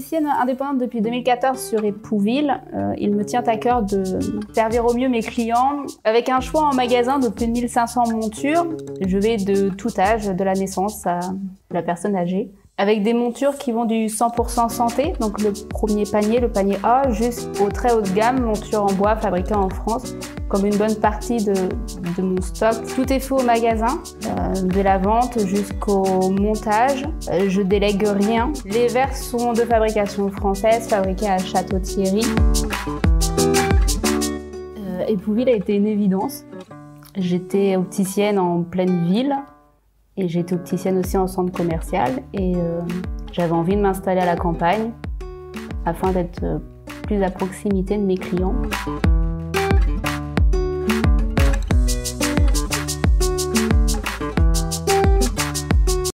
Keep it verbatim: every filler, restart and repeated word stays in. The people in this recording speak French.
opticienne indépendante depuis deux mille quatorze sur Épouville. Euh, il me tient à cœur de servir au mieux mes clients. Avec un choix en magasin de plus de mille cinq cents montures, je vais de tout âge, de la naissance à la personne âgée. Avec des montures qui vont du cent pour cent santé, donc le premier panier, le panier A, jusqu'au très haut de gamme, montures en bois fabriquées en France, comme une bonne partie de, de mon stock. Tout est fait au magasin, euh, de la vente jusqu'au montage. Euh, je délègue rien. Les verres sont de fabrication française, fabriqués à Château-Thierry. Euh, Épouville a été une évidence. J'étais opticienne en pleine ville. Et j'étais opticienne aussi en centre commercial et euh, j'avais envie de m'installer à la campagne afin d'être plus à proximité de mes clients.